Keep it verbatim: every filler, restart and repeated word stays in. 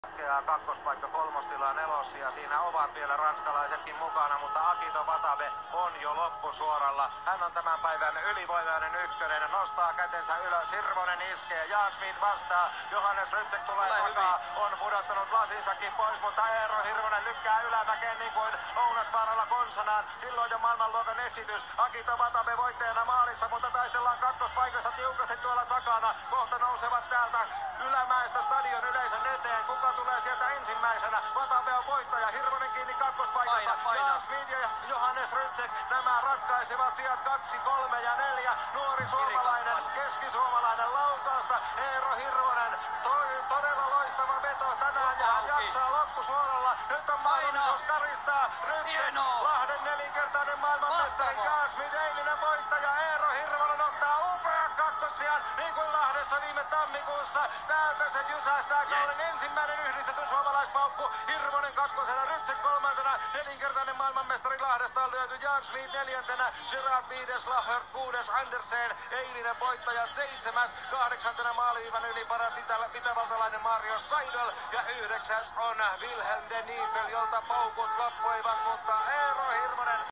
Jatkeaa kakkospaikka kolmostila nelossa ja siinä ovat vielä ranskalaisetkin mukana, mutta Akito Watabe on jo loppusuoralla. Hän on tämän päivän ylivoimainen ykkönen, nostaa kätensä ylös, Hirvonen iskee, Jan Smith vastaa, Johannes Rytsek tulee Tulee takaa, on pudottanut lasinsakin pois, mutta Eero Hirvonen lykkää ylämäkeen niin kuin Ounasvaaralla konsanaan. Silloin jo maailmanluokan esitys, Akito Watabe voittajana maalissa, mutta taistellaan kakkospaikassa tiukasti tuolla takana. Kohta nousevat täältä ylämäestä stadion yleisön eteen, kuka tulee sieltä ensimmäisenä? Watabe on voittaja, Hirvonen kiinni kakkospaikasta. Paina, paina. Jan Smith ja Johannes Rytsek, nämä ratkaisevat sijat kaksi, kolme ja neljä. Nuori suomalainen, keskisuomalainen laukausta, Eero Hirvonen. Toi, todella loistava veto tänään ja hän jaksaa loppusuoralla. Nyt on mahdollisuus karistaa Rytsek, Hienoa. Lahden nelinkertainen maailmanmestari, Jan Smith eilinen voittaja. Eero Hirvonen ottaa upean kakkossijan niin kuin Lahdessa viime tammikuussa. Täältä se jysähtää kauden Yes. ensimmäinen yhdistetty suomalaispaukku. Hirvonen kakkosena, Rytsek kolmantena, nelinkertainen maailmanmestari Lahdesta on lyöty. Jan Smith neljäntenä, Gerard viides, Laher kuudes, Andersen eilinen voittaja seitsemäs, kahdeksantena maaliviivan yli paras itävaltalainen Mario Seidel ja yhdeksäs on Wilhelm de Niefel, jolta paukut loppuivat, mutta Eero Hirvonen